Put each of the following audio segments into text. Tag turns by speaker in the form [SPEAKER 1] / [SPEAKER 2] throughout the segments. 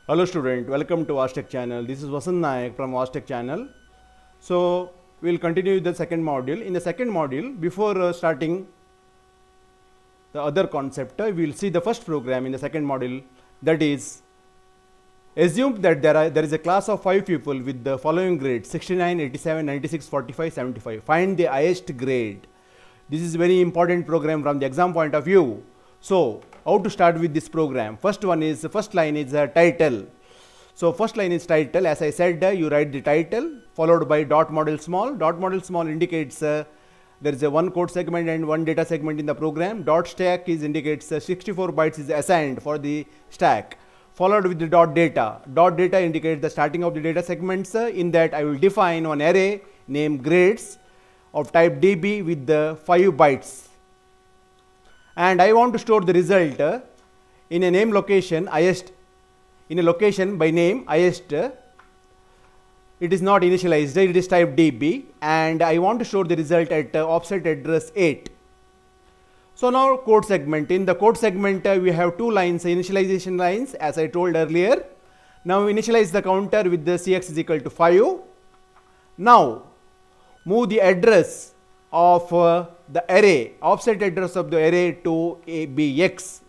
[SPEAKER 1] Hello student, welcome to Vastech channel. This is Vasant Nayak from Vastech channel. So we will continue with the second module. In the second module, before starting the other concept, we will see the first program in the second module, that is, assume that there is a class of 5 people with the following grades 69, 87, 96, 45, 75. Find the highest grade. This is very important program from the exam point of view. So how to start with this program? First line is title. So first line is title. As I said, you write the title followed by dot model small. Dot model small indicates there is a one code segment and one data segment in the program. Dot stack indicates 64 bytes is assigned for the stack, followed with the dot data. Dot data indicates the starting of the data segments. In that I will define one array named grades of type DB with the 5 bytes. And I want to store the result in a name location highest, in a location by name highest. It is not initialized, it is type DB, and I want to store the result at offset address 8. So now code segment. In the code segment we have two lines, initialization lines, as I told earlier. Now initialize the counter with the Cx is equal to 5. Now move the address of the array, offset address of the array to bx,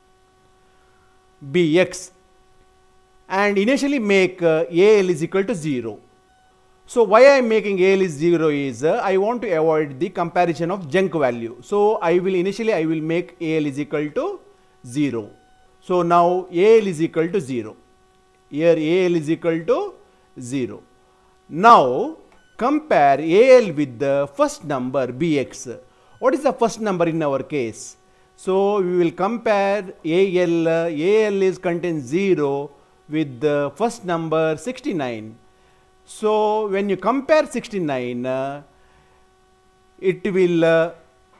[SPEAKER 1] and initially make al is equal to 0. So why I am making al is 0 is I want to avoid the comparison of junk value. So I will make al is equal to 0. So now al is equal to 0. Here al is equal to 0. Now compare al with the first number bx. What is the first number in our case? So we will compare al is contains 0 with the first number 69. So when you compare 69, it will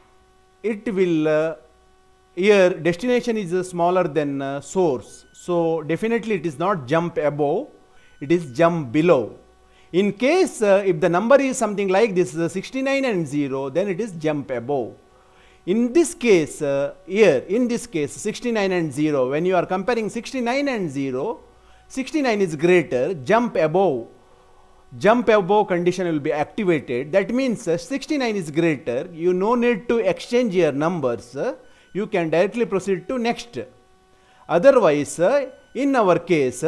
[SPEAKER 1] here destination is smaller than source. So definitely it is not jump above, it is jump below. In case if the number is something like this 69 and 0, then it is jump above. In this case in this case 69 and 0, when you are comparing 69 and 0, 69 is greater, jump above condition will be activated. That means 69 is greater, you no need to exchange your numbers, you can directly proceed to next. Otherwise in our case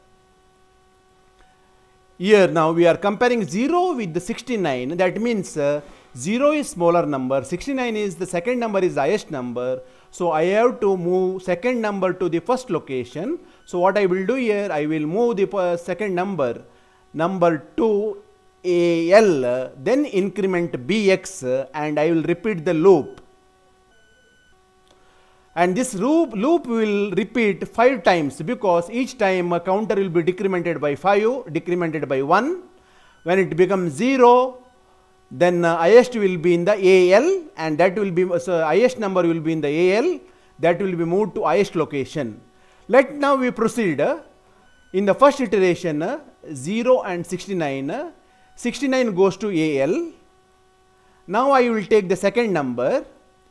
[SPEAKER 1] here now we are comparing 0 with the 69, that means 0 is smaller number, 69 is the second number is highest number. So I have to move second number to the first location. So what I will do here, I will move the second number to al, then increment bx, and I will repeat the loop. And this loop will repeat 5 times, because each time a counter will be decremented by 5, decremented by 1. When it becomes 0, then highest will be in the al, and that will be, so highest number will be in the al, that will be moved to highest location. Let now we proceed. In the first iteration 0 and 69, 69 goes to al. Now I will take the second number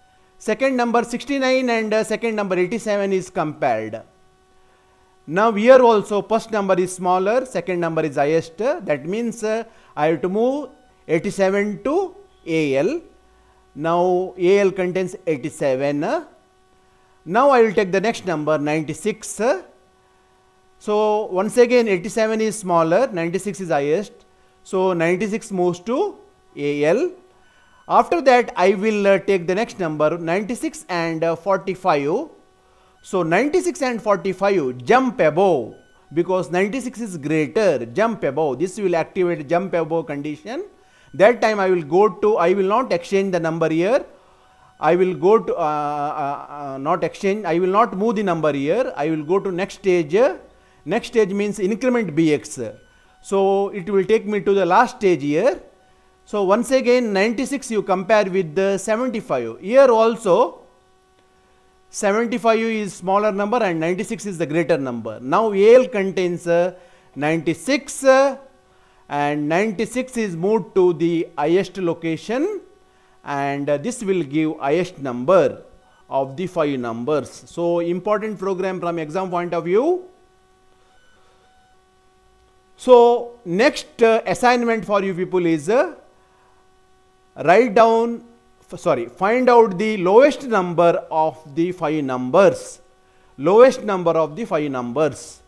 [SPEAKER 1] 69 and second number 87 is compared. Now here also first number is smaller, second number is highest. That means I have to move 87 to al. Now al contains 87. Now I will take the next number 96. So once again 87 is smaller, 96 is highest. So 96 moves to al. After that I will take the next number 96 and 45. So 96 and 45 jump above, because 96 is greater, jump above. This will activate jump above condition. That time I will not exchange the number here. I will go to not exchange, I will not move the number here. I will go to next stage. Next stage means increment bx. So it will take me to the last stage here. So once again 96 you compare with the 75. Here also 75 is smaller number and 96 is the greater number. Now al contains 96 and 96 is moved to the highest location, and this will give highest number of the 5 numbers. So important program from exam point of view. So, next assignment for you people is find out the lowest number of the 5 numbers. Lowest number of the 5 numbers.